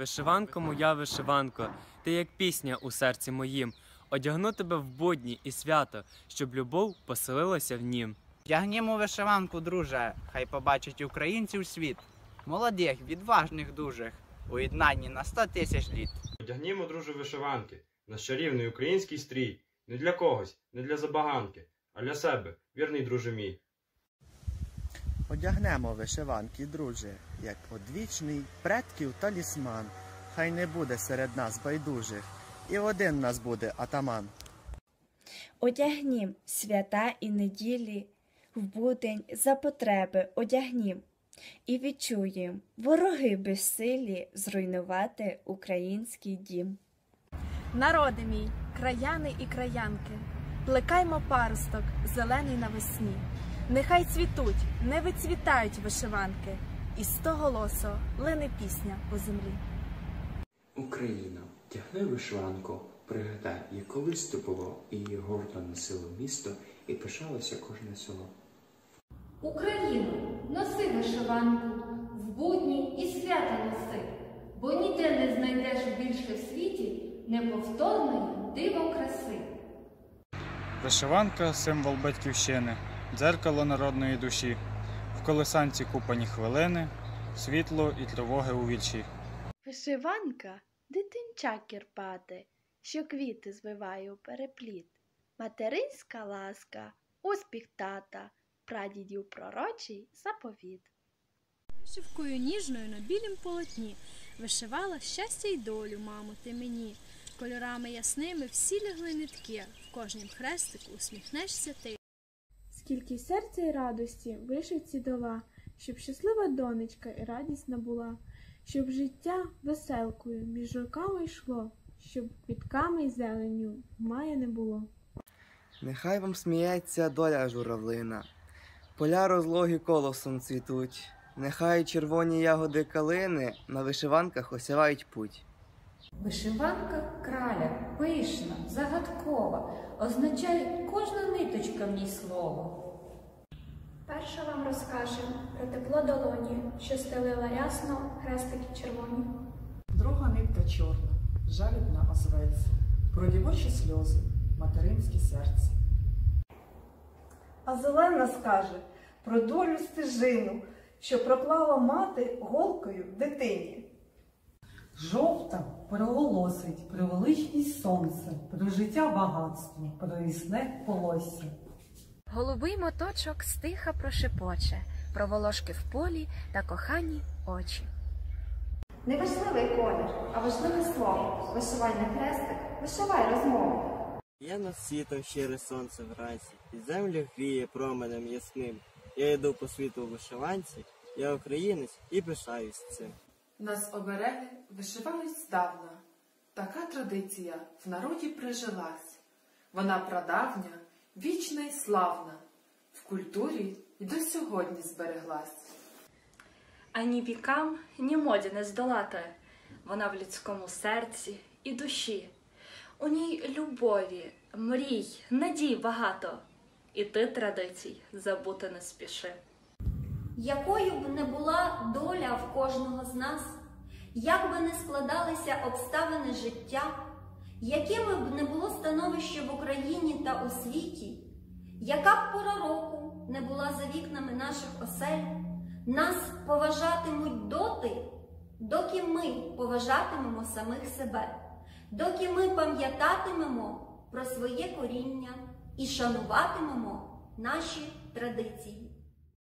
Вишиванко моя вишиванко, ти як пісня у серці моїм. Одягну тебе в будні і свято, щоб любов поселилася в нім. Вдягнімо вишиванку, друже, хай побачить українців світ. Молодих, відважних дужих, у єднанні на 100 тисяч літ. Одягнімо, друже, вишиванки, наш чарівний український стрій. Не для когось, не для забаганки, а для себе, вірний друже мій. Одягнемо вишиванки, друже, як одвічний предків талісман. Хай не буде серед нас байдужих, і один нас буде атаман. Одягнім свята і неділі, в будень за потреби одягнім. І відчуєм вороги безсилі зруйнувати український дім. Народи мій, краяни і краянки, плекаймо паросток зелений навесні. Нехай цвітуть, не вицвітають вишиванки, і стоголосо лине пісня по землі. Україна, тягни вишиванку, пригадай, як колись то було, і гордо носило місто, і пишалося кожне село. Україно, носи вишиванку, в будні і свята носи, бо ніде не знайдеш більше в світі неповторної диво краси. Вишиванка – символ батьківщини, дзеркало народної душі, в колесанці купані хвилини, світло і тривоги у вічі. Вишиванка – дитинча кірпате, що квіти звиває у перепліт. Материнська ласка – успіх тата, прадідів пророчий заповіт. Вишивкою ніжною на білім полотні вишивала щастя й долю, мамо, ти мені. Кольорами ясними всі лягли нитки, в кожнім хрестику усміхнешся ти. Скільки серця й радості вишивці дала, щоб щаслива донечка і радісна була, щоб життя веселкою між роками йшло, щоб квітками й зеленню мая не було. Нехай вам сміється доля журавлина, поля розлоги колосом цвітуть, нехай червоні ягоди калини на вишиванках осявають путь. Вишиванка краля, пишна, загадкова, означає кожна ниточка в ній слово. Перша вам розкажем про тепло долоні, що стелила рясно хрестики червоні. Друга нитка чорна, жалібна озветься, про дівочі сльози, материнське серце. А зелена скаже про долю стежину, що проклала мати голкою дитині. Жовта проголосить про величність сонця, про життя багатство, про рісне волосся. Голубий моточок стиха прошепоче про волошки в полі та кохані очі. Не важливий колір, а важливе слово. Вишивай на хрестик, вишивай розмову. Я над світом щире сонце вранці, і землю гріє променем ясним. Я йду по світу у вишиванці, я українець і пишаюсь цим. Нас обереги вишивають здавна. Така традиція в народі прижилась. Вона прадавня, вічна й славна, в культурі й до сьогодні збереглась. Ані вікам, ні моді не здолати. Вона в людському серці і душі. У ній любові, мрій, надій багато. І ти традицій забути не спіши. Якою б не була доля в кожного з нас, як би не складалися обставини життя, якими б не було становище в Україні та у світі, яка б пора року не була за вікнами наших осель, нас поважатимуть доти, доки ми поважатимемо самих себе, доки ми пам'ятатимемо про своє коріння і шануватимемо наші традиції.